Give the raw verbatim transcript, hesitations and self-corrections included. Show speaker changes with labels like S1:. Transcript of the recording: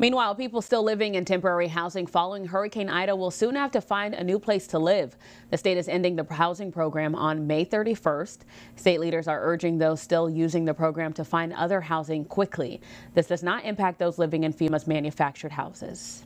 S1: Meanwhile, people still living in temporary housing following Hurricane Ida will soon have to find a new place to live. The state is ending the housing program on May thirty-first. State leaders are urging those still using the program to find other housing quickly. This does not impact those living in FEMA's manufactured houses.